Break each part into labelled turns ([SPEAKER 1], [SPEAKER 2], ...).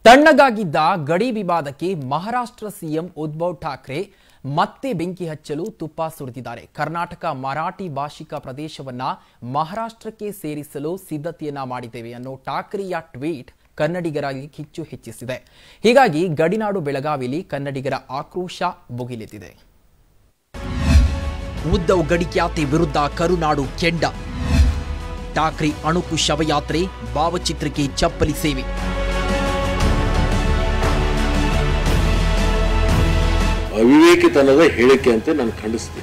[SPEAKER 1] ತಣ್ಣಗಾಗಿದ್ದ ಗಡಿ ವಿವಾದಕ್ಕೆ ಮಹಾರಾಷ್ಟ್ರ ಸಿಎಂ ಉದ್ಧವ್ ಠಾಕ್ರೆ ಮತ್ತೆ ಬೆಂಕಿ ಹಚ್ಚಲು ತುಪ್ಪ ಸುರಿದಿದ್ದಾರೆ. ಕರ್ನಾಟಕ ಮರಾಠಿ ಭಾಷಿಕ ಪ್ರದೇಶವನ್ನ ಮಹಾರಾಷ್ಟ್ರಕ್ಕೆ ಸೇರಿಸಲು ಸಿದ್ಧತೆಯನ್ನ ಮಾಡಿದ್ದೇವೆ ಅನ್ನೋ ಠಾಕ್ರೆಯ ಟ್ವೀಟ್ ಕನ್ನಡಿಗರಾಗಿ ಕಿಚ್ಚು ಹೆಚ್ಚಿಸಿದೆ. ಹೀಗಾಗಿ ಗಡಿನಾಡು ಬೆಳಗಾವಿಯಲ್ಲಿ ಕನ್ನಡಿಗರ ಆಕ್ರೋಶ ಭುಗಿಲೆದ್ದಿದೆ. ಉದ್ಧವ್ ಗಡಿಕ್ಯಾತೆ ವಿರುದ್ಧ ಕರುನಾಡು ಕೆಂಡ. ಠಾಕ್ರೆ ಅಣುಕು ಶವಯಾತ್ರೆ, ಭಾವಚಿತ್ರಕ್ಕೆ ಚಪ್ಪಲಿ ಸೇವೆ.
[SPEAKER 2] ಅವಿವೇಕಿತನದ ಹೇಳಿಕೆ ಅಂತ ನಾನು ಖಂಡಿಸ್ತೀನಿ.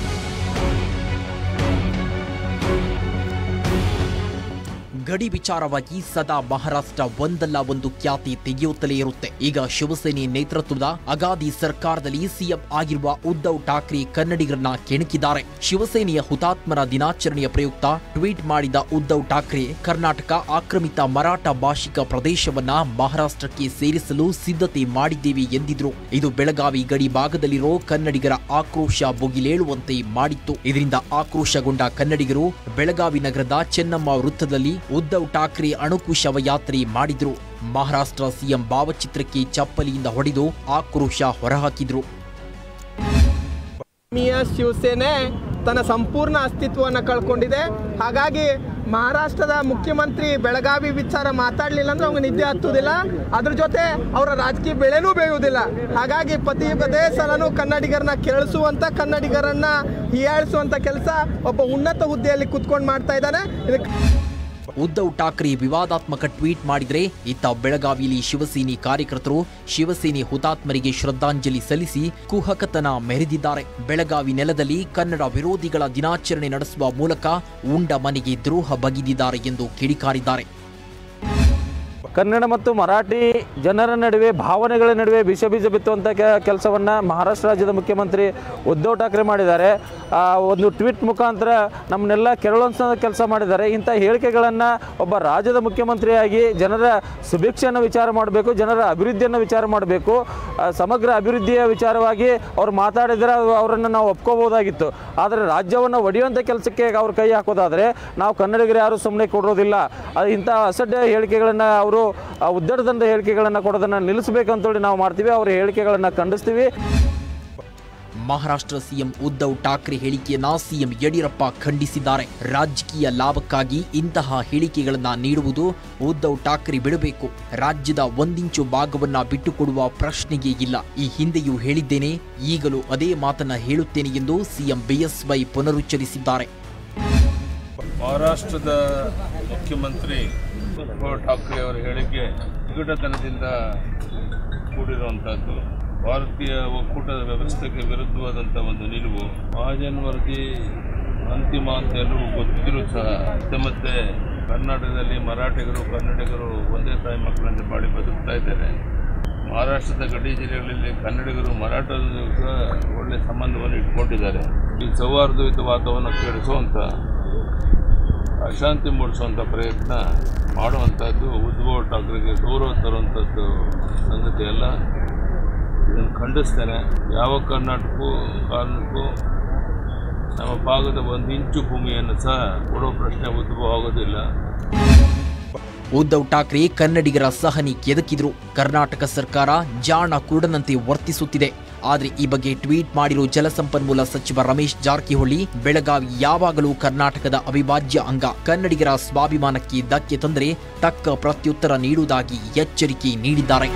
[SPEAKER 1] ಗಡಿ ವಿಚಾರವಾಗಿ ಸದಾ ಮಹಾರಾಷ್ಟ್ರ ಒಂದಲ್ಲ ಒಂದು ಖ್ಯಾತಿ ತೆಗೆಯುತ್ತಲೇ ಇರುತ್ತೆ. ಈಗ ಶಿವಸೇನೆ ನೇತೃತ್ವದ ಅಗಾದಿ ಸರ್ಕಾರದಲ್ಲಿ ಸಿಎಂ ಆಗಿರುವ ಉದ್ಧವ್ ಠಾಕ್ರೆ ಕನ್ನಡಿಗರನ್ನ ಕೆಣಕಿದ್ದಾರೆ. ಶಿವಸೇನೆಯ ಹುತಾತ್ಮರ ದಿನಾಚರಣೆಯ ಪ್ರಯುಕ್ತ ಟ್ವೀಟ್ ಮಾಡಿದ ಉದ್ಧವ್ ಠಾಕ್ರೆ, ಕರ್ನಾಟಕ ಆಕ್ರಮಿತ ಮರಾಠ ಭಾಷಿಕ ಪ್ರದೇಶವನ್ನ ಮಹಾರಾಷ್ಟ್ರಕ್ಕೆ ಸೇರಿಸಲು ಸಿದ್ಧತೆ ಮಾಡಿದ್ದೇವೆ ಎಂದಿದ್ರು. ಇದು ಬೆಳಗಾವಿ ಗಡಿ ಭಾಗದಲ್ಲಿರೋ ಕನ್ನಡಿಗರ ಆಕ್ರೋಶ ಭುಗಿಲೇಳುವಂತೆ ಮಾಡಿತ್ತು. ಇದರಿಂದ ಆಕ್ರೋಶಗೊಂಡ ಕನ್ನಡಿಗರು ಬೆಳಗಾವಿ ನಗರದ ಚೆನ್ನಮ್ಮ ವೃತ್ತದಲ್ಲಿ ಉದ್ಧವ್ ಠಾಕ್ರೆ ಅಣುಕು ಶವಯಾತ್ರೆ ಮಾಡಿದ್ರು. ಮಹಾರಾಷ್ಟ್ರ ಸಿಎಂ ಭಾವಚಿತ್ರಕ್ಕೆ ಚಪ್ಪಲಿಯಿಂದ ಹೊಡೆದು ಆಕ್ರೋಶ ಹೊರಹಾಕಿದ್ರು.
[SPEAKER 3] ಶಿವಸೇನೆ ತನ್ನ ಸಂಪೂರ್ಣ ಅಸ್ತಿತ್ವವನ್ನು ಕಳ್ಕೊಂಡಿದೆ. ಹಾಗಾಗಿ ಮಹಾರಾಷ್ಟ್ರದ ಮುಖ್ಯಮಂತ್ರಿ ಬೆಳಗಾವಿ ವಿಚಾರ ಮಾತಾಡಲಿಲ್ಲ ಅಂದ್ರೆ ಅವ್ರಿಗೆ ನಿದ್ದೆ ಹತ್ತುವುದಿಲ್ಲ. ಅದ್ರ ಜೊತೆ ಅವರ ರಾಜಕೀಯ ಬೆಳೆನೂ ಬೇಯುವುದಿಲ್ಲ. ಹಾಗಾಗಿ ಪದೇ ಸಲನೂ ಕನ್ನಡಿಗರನ್ನ ಕೇಳಿಸುವಂತ, ಕನ್ನಡಿಗರನ್ನ ಹೀಯಾಳಿಸುವಂತ ಕೆಲಸ ಒಬ್ಬ ಉನ್ನತ ಹುದ್ದೆಯಲ್ಲಿ ಕುತ್ಕೊಂಡು ಮಾಡ್ತಾ ಇದ್ದಾನೆ.
[SPEAKER 1] ಉದ್ಧವ್ ಠಾಕ್ರೆ ವಿವಾದಾತ್ಮಕ ಟ್ವೀಟ್ ಮಾಡಿದ್ರೆ, ಇತ್ತ ಬೆಳಗಾವಿಯಲ್ಲಿ ಶಿವಸೇನೆ ಕಾರ್ಯಕರ್ತರು ಶಿವಸೇನೆ ಹುತಾತ್ಮರಿಗೆ ಶ್ರದ್ಧಾಂಜಲಿ ಸಲ್ಲಿಸಿ ಕುಹಕತನ ಮೆರೆದಿದ್ದಾರೆ. ಬೆಳಗಾವಿ ನೆಲದಲ್ಲಿ ಕನ್ನಡ ವಿರೋಧಿಗಳ ದಿನಾಚರಣೆ ನಡೆಸುವ ಮೂಲಕ ಉಂಡ ಮನೆಗೆ ದ್ರೋಹ ಬಗೆದಿದ್ದಾರೆ ಎಂದು ಕಿಡಿಕಾರಿದ್ದಾರೆ.
[SPEAKER 4] ಕನ್ನಡ ಮತ್ತು ಮರಾಠಿ ಜನರ ನಡುವೆ, ಭಾವನೆಗಳ ನಡುವೆ ವಿಷ ಬೀಜ ಬಿತ್ತುವಂಥ ಕೆಲಸವನ್ನು ಮಹಾರಾಷ್ಟ್ರ ರಾಜ್ಯದ ಮುಖ್ಯಮಂತ್ರಿ ಉದ್ಧವ್ ಠಾಕ್ರೆ ಮಾಡಿದ್ದಾರೆ. ಒಂದು ಟ್ವೀಟ್ ಮುಖಾಂತರ ನಮ್ಮನ್ನೆಲ್ಲ ಕೆರಳುವಂಥ ಕೆಲಸ ಮಾಡಿದ್ದಾರೆ. ಇಂಥ ಹೇಳಿಕೆಗಳನ್ನು ಒಬ್ಬ ರಾಜ್ಯದ ಮುಖ್ಯಮಂತ್ರಿಯಾಗಿ ಜನರ ಸುಭಿಕ್ಷೆಯನ್ನು ವಿಚಾರ ಮಾಡಬೇಕು, ಜನರ ಅಭಿವೃದ್ಧಿಯನ್ನು ವಿಚಾರ ಮಾಡಬೇಕು. ಸಮಗ್ರ ಅಭಿವೃದ್ಧಿಯ ವಿಚಾರವಾಗಿ ಅವ್ರು ಮಾತಾಡಿದರೆ ಅವರನ್ನು ನಾವು ಒಪ್ಕೋಬೋದಾಗಿತ್ತು. ಆದರೆ ರಾಜ್ಯವನ್ನು ಒಡೆಯುವಂಥ ಕೆಲಸಕ್ಕೆ ಅವ್ರ ಕೈ ಹಾಕೋದಾದರೆ ನಾವು ಕನ್ನಡಿಗರು ಯಾರೂ ಸುಮ್ಮನೆ ಕೊಡೋದಿಲ್ಲ. ಇಂಥ ಅಸಡ್ಡ ಹೇಳಿಕೆಗಳನ್ನು ಅವರು ಉದ್ದಡದಂಡ ಹೇಳಿಕೆಗಳನ್ನು ಕೊಡೋದನ್ನು ನಿಲ್ಲಿಸಬೇಕಂತೇಳಿ ನಾವು ಮಾಡ್ತೀವಿ. ಅವರ ಹೇಳಿಕೆಗಳನ್ನು ಖಂಡಿಸ್ತೀವಿ.
[SPEAKER 1] ಮಹಾರಾಷ್ಟ್ರ ಸಿಎಂ ಉದ್ಧವ್ ಠಾಕ್ರೆ ಹೇಳಿಕೆಯನ್ನ ಸಿಎಂ ಯಡಿಯೂರಪ್ಪ ಖಂಡಿಸಿದ್ದಾರೆ. ರಾಜಕೀಯ ಲಾಭಕ್ಕಾಗಿ ಇಂತಹ ಹೇಳಿಕೆಗಳನ್ನ ನೀಡುವುದು ಉದ್ಧವ್ ಠಾಕ್ರೆ ಬಿಡಬೇಕು. ರಾಜ್ಯದ ಒಂದಿಂಚು ಭಾಗವನ್ನ ಬಿಟ್ಟುಕೊಡುವ ಪ್ರಶ್ನೆಯೇ ಇಲ್ಲ. ಈ ಹಿಂದೆಯೂ ಹೇಳಿದ್ದೇನೆ, ಈಗಲೂ ಅದೇ ಮಾತನ್ನ ಹೇಳುತ್ತೇನೆ ಎಂದು ಸಿಎಂ ಬಿಎಸ್ವೈ ಪುನರುಚ್ಚರಿಸಿದ್ದಾರೆ.
[SPEAKER 5] ಮಹಾರಾಷ್ಟ್ರದ ಮುಖ್ಯಮಂತ್ರಿ ಉದ್ಧವ್ ಠಾಕ್ರೆ ಅವರ ಹೇಳಿಕೆ ವಿಘಟತನದಿಂದ ಕೂಡಿರುವಂಥದ್ದು, ಭಾರತೀಯ ಒಕ್ಕೂಟದ ವ್ಯವಸ್ಥೆಗೆ ವಿರುದ್ಧವಾದಂಥ ಒಂದು ನಿಲುವು. ಮಹಾಜನ್ ವರದಿ ಅಂತಿಮ ಅಂತ ಎಲ್ಲರೂ ಗೊತ್ತಿದ್ರೂ ಸಹ ಮತ್ತೆ ಕರ್ನಾಟಕದಲ್ಲಿ ಮರಾಠಿಗರು ಕನ್ನಡಿಗರು ಒಂದೇ ತಾಯಿ ಮಕ್ಕಳಂತೆ ಬಾಳಿ ಬದುಕ್ತಾ ಇದ್ದಾರೆ. ಮಹಾರಾಷ್ಟ್ರದ ಗಡಿ ಜಿಲ್ಲೆಗಳಲ್ಲಿ ಕನ್ನಡಿಗರು ಮರಾಠರು ಸಹ ಒಳ್ಳೆಯ ಸಂಬಂಧವನ್ನು ಇಟ್ಕೊಂಡಿದ್ದಾರೆ. ಈ ಸೌಹಾರ್ದಯುತ ವಾತಾವರಣ ಕೆಡಿಸುವಂಥ, ಅಶಾಂತಿ ಮೂಡಿಸುವಂಥ ಪ್ರಯತ್ನ ಮಾಡುವಂಥದ್ದು ಉದ್ಧವ್ ಠಾಕ್ರೆಗೆ ಗೌರವ ತರುವಂಥದ್ದು ಸಂಗತಿ ಅಲ್ಲ. ಇದನ್ನು ಖಂಡಿಸ್ತೇನೆ. ಯಾವ ಕಾರಣಕ್ಕೂ ನಮ್ಮ ಭಾಗದ ಒಂದು ಇಂಚು ಭೂಮಿಯನ್ನು ಸಹ ಕೊಡೋ ಪ್ರಶ್ನೆ ಉದ್ಭವ ಆಗೋದಿಲ್ಲ.
[SPEAKER 1] ಉದ್ಧವ್ ಠಾಕ್ರೆ ಕನ್ನಡಿಗರ ಸಹನಿ ಕೆದಕಿದ್ರು. ಕರ್ನಾಟಕ ಸರ್ಕಾರ ಜಾಣ ಕುರುಡನಂತೆ ವರ್ತಿಸುತ್ತಿದೆ. ಆದರೆ ಈ ಬಗ್ಗೆ ಟ್ವೀಟ್ ಮಾಡಿರೋ ಜಲಸಂಪನ್ಮೂಲ ಸಚಿವ ರಮೇಶ್ ಜಾರಕಿಹೊಳಿ, ಬೆಳಗಾವಿ ಯಾವಾಗಲೂ ಕರ್ನಾಟಕದ ಅವಿಭಾಜ್ಯ ಅಂಗ. ಕನ್ನಡಿಗರ ಸ್ವಾಭಿಮಾನಕ್ಕೆ ಧಕ್ಕೆ ತಂದರೆ ತಕ್ಕ ಪ್ರತ್ಯುತ್ತರ ನೀಡುವುದಾಗಿ ಎಚ್ಚರಿಕೆ ನೀಡಿದ್ದಾರೆ.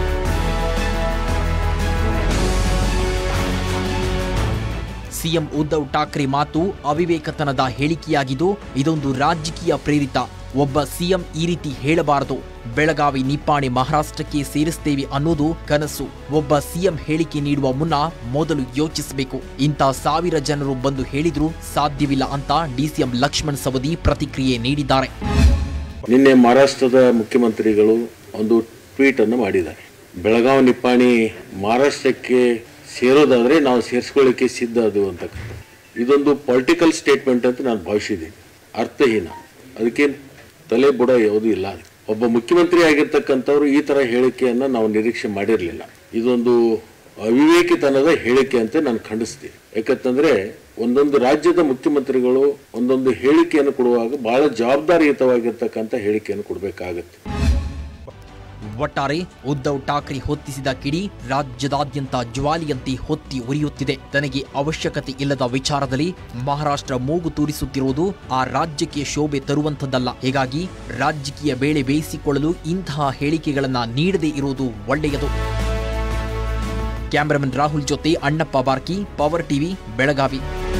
[SPEAKER 1] ಸಿಎಂ ಉದ್ಧವ್ ಠಾಕ್ರೆ ಮಾತು ಅವಿವೇಕತನದ ಹೇಳಿಕೆಯಾಗಿದ್ದು, ಇದೊಂದು ರಾಜಕೀಯ ಪ್ರೇರಿತ. ಒಬ್ಬ ಸಿಎಂ ಈ ರೀತಿ ಹೇಳಬಾರದು. ಬೆಳಗಾವಿ ನಿಪ್ಪಾಣಿ ಮಹಾರಾಷ್ಟ್ರಕ್ಕೆ ಸೇರಿಸ್ತೇವೆ ಅನ್ನೋದು ಕನಸು. ಒಬ್ಬ ಸಿಎಂ ಹೇಳಿಕೆ ನೀಡುವ ಮುನ್ನ ಮೊದಲು ಯೋಚಿಸಬೇಕು. ಇಂಥ 1000 ಜನರು ಬಂದು ಹೇಳಿದ್ರೂ ಸಾಧ್ಯವಿಲ್ಲ ಅಂತ ಡಿಸಿಎಂ ಲಕ್ಷ್ಮಣ್ ಸವದಿ ಪ್ರತಿಕ್ರಿಯೆ ನೀಡಿದ್ದಾರೆ.
[SPEAKER 2] ನಿನ್ನೆ ಮಹಾರಾಷ್ಟ್ರದ ಮುಖ್ಯಮಂತ್ರಿಗಳು ಒಂದು ಟ್ವೀಟ್ ಅನ್ನು ಮಾಡಿದ್ದಾರೆ. ಬೆಳಗಾವಿ ನಿಪ್ಪಾಣಿ ಮಹಾರಾಷ್ಟ್ರಕ್ಕೆ ಸೇರೋದಾದ್ರೆ ನಾವು ಸೇರಿಸ್ಕೊಳ್ಳಿಕ್ಕೆ ಸಿದ್ಧ ಅದು ಅಂತ. ಇದೊಂದು ಪೊಲಿಟಿಕಲ್ ಸ್ಟೇಟ್ಮೆಂಟ್ ಅಂತ ನಾನು ಭಾವಿಸಿದ್ದೀನಿ. ಅರ್ಥಹೀನ, ಅದಕ್ಕೇನು ತಲೆ ಬುಡ ಯಾವುದೂ ಇಲ್ಲ. ಒಬ್ಬ ಮುಖ್ಯಮಂತ್ರಿ ಆಗಿರ್ತಕ್ಕಂಥವ್ರು ಈ ಥರ ಹೇಳಿಕೆಯನ್ನು ನಾವು ನಿರೀಕ್ಷೆ ಮಾಡಿರಲಿಲ್ಲ. ಇದೊಂದು ಅವಿವೇಕಿತನದ ಹೇಳಿಕೆ ಅಂತ ನಾನು ಖಂಡಿಸ್ತೀನಿ. ಯಾಕಂತಂದ್ರೆ ಒಂದೊಂದು ರಾಜ್ಯದ ಮುಖ್ಯಮಂತ್ರಿಗಳು ಒಂದೊಂದು ಹೇಳಿಕೆಯನ್ನು ಕೊಡುವಾಗ ಬಹಳ ಜವಾಬ್ದಾರಿಯುತವಾಗಿರ್ತಕ್ಕಂಥ ಹೇಳಿಕೆಯನ್ನು ಕೊಡಬೇಕಾಗುತ್ತೆ.
[SPEAKER 1] ಒಟ್ಟಾರೆ ಉದ್ಧವ್ ಠಾಕ್ರೆ ಹೊತ್ತಿಸಿದ ಕಿಡಿ ರಾಜ್ಯದಾದ್ಯಂತ ಜ್ವಾಲಿಯಂತೆ ಹೊತ್ತಿ ಉರಿಯುತ್ತಿದೆ. ತನಗೆ ಅವಶ್ಯಕತೆ ಇಲ್ಲದ ವಿಚಾರದಲ್ಲಿ ಮಹಾರಾಷ್ಟ್ರ ಮೂಗು ತೂರಿಸುತ್ತಿರುವುದು ಆ ರಾಜ್ಯಕ್ಕೆ ಶೋಭೆ ತರುವಂಥದ್ದಲ್ಲ. ಹೀಗಾಗಿ ರಾಜಕೀಯ ಬೇಳೆ ಬೇಯಿಸಿಕೊಳ್ಳಲು ಇಂತಹ ಹೇಳಿಕೆಗಳನ್ನ ನೀಡದೇ ಇರುವುದು ಒಳ್ಳೆಯದು. ಕ್ಯಾಮರಾಮನ್ ರಾಹುಲ್ ಜೊತೆ ಅಣ್ಣಪ್ಪ ಬಾರ್ಕಿ, ಪವರ್ ಟಿವಿ, ಬೆಳಗಾವಿ.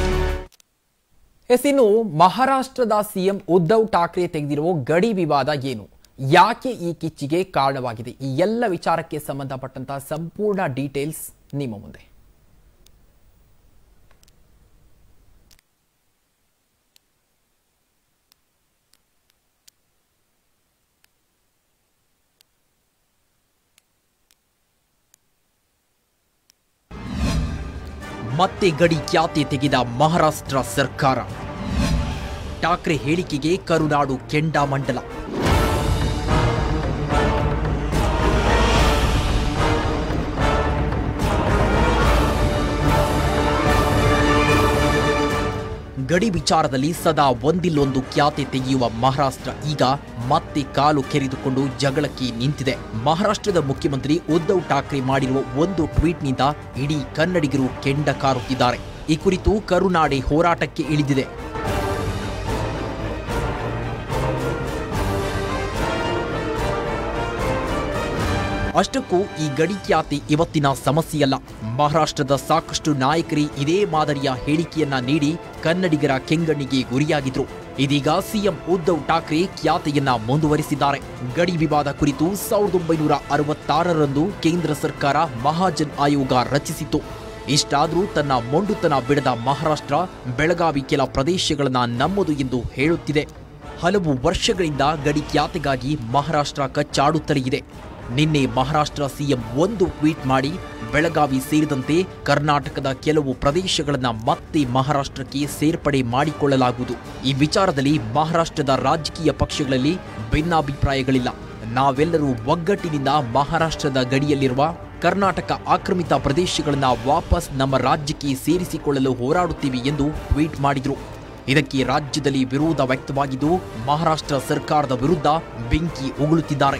[SPEAKER 1] ಇನ್ನು ಮಹಾರಾಷ್ಟ್ರದ ಸಿಎಂ ಉದ್ಧವ್ ಠಾಕ್ರೆ ತೆಗೆದಿರುವ ಗಡಿ ವಿವಾದ ಏನು, ಯಾಕೆ ಈ ಕಿಚ್ಚಿಗೆ ಕಾರಣವಾಗಿದೆ, ಈ ಎಲ್ಲ ವಿಚಾರಕ್ಕೆ ಸಂಬಂಧಪಟ್ಟಂತಹ ಸಂಪೂರ್ಣ ಡೀಟೇಲ್ಸ್ ನಿಮ್ಮ ಮುಂದೆ. ಮತ್ತೆ ಗಡಿ ಖ್ಯಾತಿ ತೆಗೆದ ಮಹಾರಾಷ್ಟ್ರ ಸರ್ಕಾರ. ಠಾಕ್ರೆ ಹೇಳಿಕೆಗೆ ಕರುನಾಡು ಕೆಂಡಾಮಂಡಲ. ಗಡಿ ವಿಚಾರದಲ್ಲಿ ಸದಾ ಒಂದಿಲ್ಲೊಂದು ಖ್ಯಾತೆ ತೆಗೆಯುವ ಮಹಾರಾಷ್ಟ್ರ ಈಗ ಮತ್ತೆ ಕಾಲು ಕೆರೆದುಕೊಂಡು ಜಗಳಕ್ಕೆ ನಿಂತಿದೆ. ಮಹಾರಾಷ್ಟ್ರದ ಮುಖ್ಯಮಂತ್ರಿ ಉದ್ಧವ್ ಠಾಕ್ರೆ ಮಾಡಿರುವ ಒಂದು ಟ್ವೀಟ್ನಿಂದ ಇಡೀ ಕನ್ನಡಿಗರು ಕೆಂಡ ಕಾರುತ್ತಿದ್ದಾರೆ. ಈ ಕುರಿತು ಕರುನಾಡೆ ಹೋರಾಟಕ್ಕೆ ಇಳಿದಿದೆ. ಅಷ್ಟಕ್ಕೂ ಈ ಗಡಿ ಖ್ಯಾತಿ ಇವತ್ತಿನ ಸಮಸ್ಯೆಯಲ್ಲ. ಮಹಾರಾಷ್ಟ್ರದ ಸಾಕಷ್ಟು ನಾಯಕರೇ ಇದೇ ಮಾದರಿಯ ಹೇಳಿಕೆಯನ್ನ ನೀಡಿ ಕನ್ನಡಿಗರ ಕೆಂಗಣ್ಣಿಗೆ ಗುರಿಯಾಗಿದ್ರು. ಇದೀಗ ಸಿಎಂ ಉದ್ಧವ್ ಠಾಕ್ರೆ ಖ್ಯಾತಿಯನ್ನ ಮುಂದುವರಿಸಿದ್ದಾರೆ. ಗಡಿ ವಿವಾದ ಕುರಿತು 1966ರಂದು ಕೇಂದ್ರ ಸರ್ಕಾರ ಮಹಾಜನ್ ಆಯೋಗ ರಚಿಸಿತು. ಇಷ್ಟಾದರೂ ತನ್ನ ಮೊಂಡುತನ ಬಿಡದ ಮಹಾರಾಷ್ಟ್ರ ಬೆಳಗಾವಿ ಕೆಲ ಪ್ರದೇಶಗಳನ್ನ ನಮ್ಮದು ಎಂದು ಹೇಳುತ್ತಿದೆ. ಹಲವು ವರ್ಷಗಳಿಂದ ಗಡಿ ಖ್ಯಾತಿಗಾಗಿ ಮಹಾರಾಷ್ಟ್ರ ಕಚ್ಚಾಡುತ್ತಲೇ ಇದೆ. ನಿನ್ನೆ ಮಹಾರಾಷ್ಟ್ರ ಸಿಎಂ ಒಂದು ಟ್ವೀಟ್ ಮಾಡಿ ಬೆಳಗಾವಿ ಸೇರಿದಂತೆ ಕರ್ನಾಟಕದ ಕೆಲವು ಪ್ರದೇಶಗಳನ್ನು ಮತ್ತೆ ಮಹಾರಾಷ್ಟ್ರಕ್ಕೆ ಸೇರ್ಪಡೆ ಮಾಡಿಕೊಳ್ಳಲಾಗುವುದು. ಈ ವಿಚಾರದಲ್ಲಿ ಮಹಾರಾಷ್ಟ್ರದ ರಾಜಕೀಯ ಪಕ್ಷಗಳಲ್ಲಿ ಭಿನ್ನಾಭಿಪ್ರಾಯಗಳಿಲ್ಲ. ನಾವೆಲ್ಲರೂ ಒಗ್ಗಟ್ಟಿನಿಂದ ಮಹಾರಾಷ್ಟ್ರದ ಗಡಿಯಲ್ಲಿರುವ ಕರ್ನಾಟಕ ಆಕ್ರಮಿತ ಪ್ರದೇಶಗಳನ್ನು ವಾಪಸ್ ನಮ್ಮ ರಾಜ್ಯಕ್ಕೆ ಸೇರಿಸಿಕೊಳ್ಳಲು ಹೋರಾಡುತ್ತೀವಿ ಎಂದು ಟ್ವೀಟ್ ಮಾಡಿದರು. ಇದಕ್ಕೆ ರಾಜ್ಯದಲ್ಲಿ ವಿರೋಧ ವ್ಯಕ್ತವಾಗಿದ್ದು ಮಹಾರಾಷ್ಟ್ರ ಸರ್ಕಾರದ ವಿರುದ್ಧ ಬೆಂಕಿ ಉಗುಳುತ್ತಿದ್ದಾರೆ.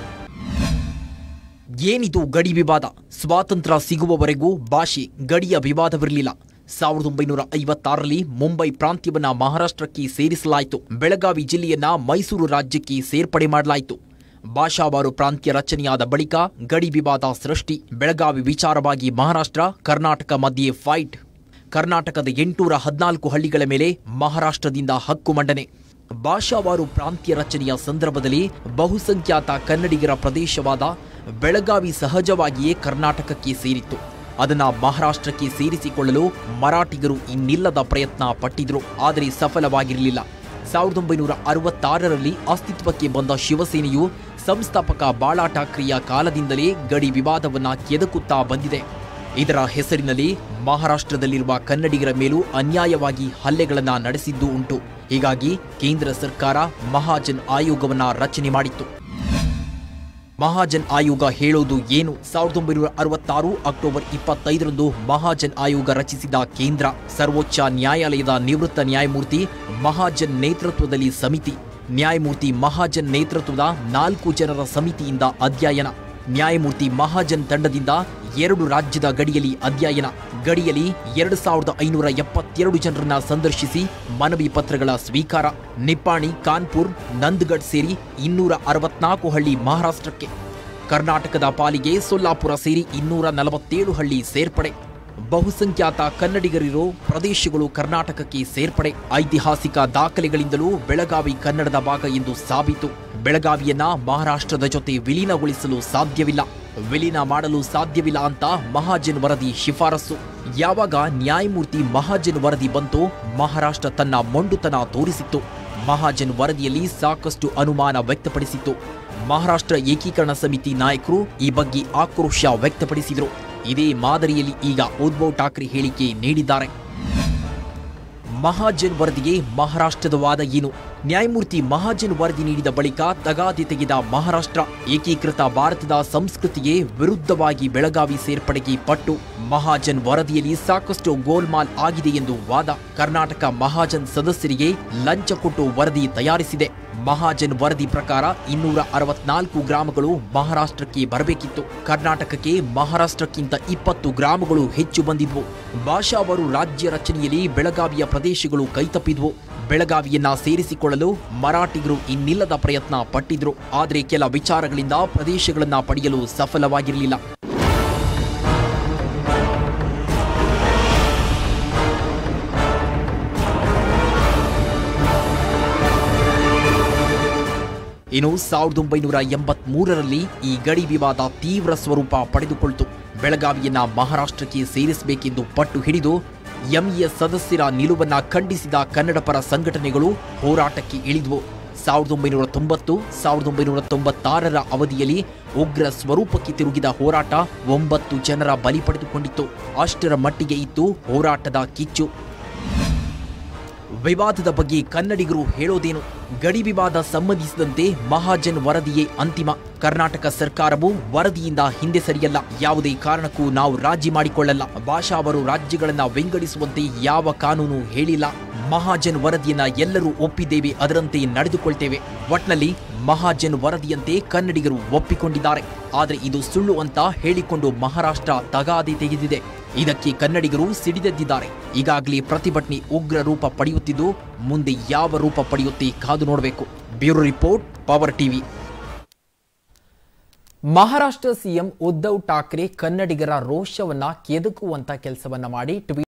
[SPEAKER 1] ಏನಿದು ಗಡಿ ವಿವಾದ? ಸ್ವಾತಂತ್ರ್ಯ ಸಿಗುವವರೆಗೂ ಭಾಷೆ ಗಡಿಯ ವಿವಾದವಿರಲಿಲ್ಲ. 1956ರಲ್ಲಿ ಮುಂಬೈ ಪ್ರಾಂತ್ಯವನ್ನ ಮಹಾರಾಷ್ಟ್ರಕ್ಕೆ ಸೇರಿಸಲಾಯಿತು. ಬೆಳಗಾವಿ ಜಿಲ್ಲೆಯನ್ನ ಮೈಸೂರು ರಾಜ್ಯಕ್ಕೆ ಸೇರ್ಪಡೆ ಮಾಡಲಾಯಿತು. ಭಾಷಾವಾರು ಪ್ರಾಂತ್ಯ ರಚನೆಯಾದ ಬಳಿಕ ಗಡಿ ವಿವಾದ ಸೃಷ್ಟಿ. ಬೆಳಗಾವಿ ವಿಚಾರವಾಗಿ ಮಹಾರಾಷ್ಟ್ರ ಕರ್ನಾಟಕ ಮಧ್ಯೆ ಫೈಟ್. ಕರ್ನಾಟಕದ 814 ಹಳ್ಳಿಗಳ ಮೇಲೆ ಮಹಾರಾಷ್ಟ್ರದಿಂದ ಹಕ್ಕು ಮಂಡನೆ. ಭಾಷಾವಾರು ಪ್ರಾಂತ್ಯ ರಚನೆಯ ಸಂದರ್ಭದಲ್ಲಿ ಬಹುಸಂಖ್ಯಾತ ಕನ್ನಡಿಗರ ಪ್ರದೇಶವಾದ ಬೆಳಗಾವಿ ಸಹಜವಾಗಿಯೇ ಕರ್ನಾಟಕಕ್ಕೆ ಸೇರಿತ್ತು. ಅದನ್ನ ಮಹಾರಾಷ್ಟ್ರಕ್ಕೆ ಸೇರಿಸಿಕೊಳ್ಳಲು ಮರಾಠಿಗರು ಇನ್ನಿಲ್ಲದ ಪ್ರಯತ್ನ ಪಟ್ಟಿದ್ರು, ಆದರೆ ಸಫಲವಾಗಿರಲಿಲ್ಲ. 1966ರಲ್ಲಿ ಅಸ್ತಿತ್ವಕ್ಕೆ ಬಂದ ಶಿವಸೇನೆಯು ಸಂಸ್ಥಾಪಕ ಬಾಳಾ ಠಾಕ್ರೆಯ ಕಾಲದಿಂದಲೇ ಗಡಿ ವಿವಾದವನ್ನ ಕೆದಕುತ್ತಾ ಬಂದಿದೆ. ಇದರ ಹೆಸರಿನಲ್ಲಿ ಮಹಾರಾಷ್ಟ್ರದಲ್ಲಿರುವ ಕನ್ನಡಿಗರ ಮೇಲೂ ಅನ್ಯಾಯವಾಗಿ ಹಲ್ಲೆಗಳನ್ನು ನಡೆಸಿದ್ದು ಉಂಟು. ಹೀಗಾಗಿ ಕೇಂದ್ರ ಸರ್ಕಾರ ಮಹಾಜನ್ ಆಯೋಗವನ್ನ ರಚನೆ ಮಾಡಿತ್ತು. ಮಹಾಜನ್ ಆಯೋಗ ಹೇಳೋದು ಏನು? 1966 ಅಕ್ಟೋಬರ್ 25ರಂದು ಮಹಾಜನ್ ಆಯೋಗ ರಚಿಸಿದ ಕೇಂದ್ರ ಸರ್ವೋಚ್ಚ ನ್ಯಾಯಾಲಯದ ನಿವೃತ್ತ ನ್ಯಾಯಮೂರ್ತಿ ಮಹಾಜನ್ ನೇತೃತ್ವದಲ್ಲಿ ಸಮಿತಿ. ನ್ಯಾಯಮೂರ್ತಿ ಮಹಾಜನ್ ನೇತೃತ್ವದ 4 ಜನರ ಸಮಿತಿಯಿಂದ ಅಧ್ಯಯನ. ನ್ಯಾಯಮೂರ್ತಿ ಮಹಾಜನ್ ತಂಡದಿಂದ 2 ರಾಜ್ಯದ ಗಡಿಯಲ್ಲಿ ಅಧ್ಯಯನ. ಗಡಿಯಲ್ಲಿ 2572 ಜನರನ್ನ ಸಂದರ್ಶಿಸಿ ಮನವಿ ಪತ್ರಗಳ ಸ್ವೀಕಾರ. ನಿಪ್ಪಾಣಿ, ಕಾನ್ಪುರ್, ನಂದಗಢ್ ಸೇರಿ 264 ಹಳ್ಳಿ ಮಹಾರಾಷ್ಟ್ರಕ್ಕೆ. ಕರ್ನಾಟಕದ ಪಾಲಿಗೆ ಸೊಲ್ಲಾಪುರ ಸೇರಿ 247 ಹಳ್ಳಿ ಸೇರ್ಪಡೆ. ಬಹುಸಂಖ್ಯಾತ ಕನ್ನಡಿಗರಿರೋ ಪ್ರದೇಶಗಳು ಕರ್ನಾಟಕಕ್ಕೆ ಸೇರ್ಪಡೆ. ಐತಿಹಾಸಿಕ ದಾಖಲೆಗಳಿಂದಲೂ ಬೆಳಗಾವಿ ಕನ್ನಡದ ಭಾಗ ಎಂದು ಸಾಬೀತು. ಬೆಳಗಾವಿಯನ್ನ ಮಹಾರಾಷ್ಟ್ರದ ಜೊತೆ ವಿಲೀನಗೊಳಿಸಲು ಸಾಧ್ಯವಿಲ್ಲ, ವಿಲೀನ ಮಾಡಲು ಸಾಧ್ಯವಿಲ್ಲ ಅಂತ ಮಹಾಜನ್ ವರದಿ ಶಿಫಾರಸು. ಯಾವಾಗ ನ್ಯಾಯಮೂರ್ತಿ ಮಹಾಜನ್ ವರದಿ ಬಂತೋ ಮಹಾರಾಷ್ಟ್ರ ತನ್ನ ಮೊಂಡುತನ ತೋರಿಸಿತ್ತು. ಮಹಾಜನ್ ವರದಿಯಲ್ಲಿ ಸಾಕಷ್ಟು ಅನುಮಾನ ವ್ಯಕ್ತಪಡಿಸಿತ್ತು. ಮಹಾರಾಷ್ಟ್ರ ಏಕೀಕರಣ ಸಮಿತಿ ನಾಯಕರು ಈ ಬಗ್ಗೆ ಆಕ್ರೋಶ ವ್ಯಕ್ತಪಡಿಸಿದರು. ಇದೇ ಮಾದರಿಯಲ್ಲಿ ಈಗ ಉದ್ಧವ್ ಠಾಕ್ರೆ ಹೇಳಿಕೆ ನೀಡಿದ್ದಾರೆ. ಮಹಾಜನ್ ವರದಿಗೆ ಮಹಾರಾಷ್ಟ್ರದ ವಾದ ಏನು? ನ್ಯಾಯಮೂರ್ತಿ ಮಹಾಜನ್ ವರದಿ ನೀಡಿದ ಬಳಿಕ ತಗಾದೆ ತೆಗೆದ ಮಹಾರಾಷ್ಟ್ರ. ಏಕೀಕೃತ ಭಾರತದ ಸಂಸ್ಕೃತಿಗೆ ವಿರುದ್ಧವಾಗಿ ಬೆಳಗಾವಿ ಸೇರ್ಪಡೆಗೆ ಪಟ್ಟು. ಮಹಾಜನ್ ವರದಿಯಲ್ಲಿ ಸಾಕಷ್ಟು ಗೋಲ್ಮಾಲ್ ಆಗಿದೆ ಎಂದು ವಾದ. ಕರ್ನಾಟಕ ಮಹಾಜನ್ ಸದಸ್ಯರಿಗೆ ಲಂಚ ಕೊಟ್ಟು ವರದಿ ತಯಾರಿಸಿದೆ. ಮಹಾಜನ್ ವರದಿ ಪ್ರಕಾರ 264 ಗ್ರಾಮಗಳು ಮಹಾರಾಷ್ಟ್ರಕ್ಕೆ ಬರಬೇಕಿತ್ತು. ಕರ್ನಾಟಕಕ್ಕೆ ಮಹಾರಾಷ್ಟ್ರಕ್ಕಿಂತ 20 ಗ್ರಾಮಗಳು ಹೆಚ್ಚು ಬಂದಿದ್ವು. ಭಾಷಾವಾರು ರಾಜ್ಯ ರಚನೆಯಲ್ಲಿ ಬೆಳಗಾವಿಯ ಪ್ರದೇಶಗಳು ಕೈತಪ್ಪಿದ್ವು. ಬೆಳಗಾವಿಯನ್ನ ಸೇರಿಸಿಕೊಳ್ಳಲು ಮರಾಠಿಗರು ಇನ್ನಿಲ್ಲದ ಪ್ರಯತ್ನ ಪಟ್ಟಿದ್ರು. ಆದರೆ ಕೆಲ ವಿಚಾರಗಳಿಂದ ಪ್ರದೇಶಗಳನ್ನ ಪಡೆಯಲು ಸಫಲವಾಗಿರಲಿಲ್ಲ. ಇನ್ನು 1983ರಲ್ಲಿ ಈ ಗಡಿ ವಿವಾದ ತೀವ್ರ ಸ್ವರೂಪ ಪಡೆದುಕೊಳ್ತು. ಬೆಳಗಾವಿಯನ್ನ ಮಹಾರಾಷ್ಟ್ರಕ್ಕೆ ಸೇರಿಸಬೇಕೆಂದು ಪಟ್ಟು ಹಿಡಿದು ಎಂಇಎಸ್ ಸದಸ್ಯರ ನಿಲುವನ್ನ ಖಂಡಿಸಿದ ಕನ್ನಡಪರ ಸಂಘಟನೆಗಳು ಹೋರಾಟಕ್ಕೆ ಇಳಿದ್ವು. 1990-1996ರ ಅವಧಿಯಲ್ಲಿ ಉಗ್ರ ಸ್ವರೂಪಕ್ಕೆ ತಿರುಗಿದ ಹೋರಾಟ 9 ಜನರ ಬಲಿ ಪಡೆದುಕೊಂಡಿತ್ತು. ಅಷ್ಟರ ಮಟ್ಟಿಗೆ ಇತ್ತು ಹೋರಾಟದ ಕಿಚ್ಚು. ವಿವಾದದ ಬಗ್ಗೆ ಕನ್ನಡಿಗರು ಹೇಳೋದೇನು? ಗಡಿ ವಿವಾದ ಸಂಬಂಧಿಸಿದಂತೆ ಮಹಾಜನ್ ವರದಿಯೇ ಅಂತಿಮ. ಕರ್ನಾಟಕ ಸರ್ಕಾರವು ವರದಿಯಿಂದ ಹಿಂದೆ ಸರಿಯಲ್ಲ. ಯಾವುದೇ ಕಾರಣಕ್ಕೂ ನಾವು ರಾಜಿ ಮಾಡಿಕೊಳ್ಳಲ್ಲ. ಭಾಷಾವಾರು ರಾಜ್ಯಗಳನ್ನ ವಿಂಗಡಿಸುವಂತೆ ಯಾವ ಕಾನೂನು ಹೇಳಿಲ್ಲ. ಮಹಾಜನ್ ವರದಿಯನ್ನ ಎಲ್ಲರೂ ಒಪ್ಪಿದ್ದೇವೆ, ಅದರಂತೆ ನಡೆದುಕೊಳ್ತೇವೆ. ಒಟ್ನಲ್ಲಿ ಮಹಾಜನ್ ವರದಿಯಂತೆ ಕನ್ನಡಿಗರು ಒಪ್ಪಿಕೊಂಡಿದ್ದಾರೆ. ಆದರೆ ಇದು ಸುಳ್ಳು ಅಂತ ಹೇಳಿಕೊಂಡು ಮಹಾರಾಷ್ಟ್ರ ತಗಾದೆ ತೆಗೆದಿದೆ. ಇದಕ್ಕೆ ಕನ್ನಡಿಗರು ಸಿಡಿದೆದ್ದಿದ್ದಾರೆ. ಈಗಾಗಲೇ ಪ್ರತಿಭಟನೆ ಉಗ್ರ ರೂಪ ಪಡೆಯುತ್ತಿದ್ದು, ಮುಂದೆ ಯಾವ ರೂಪ ಪಡೆಯುತ್ತೆ ಕಾದು ನೋಡಬೇಕು. Bureau report, power TV. Maharashtra CM Uddhav Thackeray ಕನ್ನಡಿಗರ ರೋಷವನ್ನ ಕೆದಕುವಂತ ಕೆಲಸವನ್ನ ಮಾಡಿ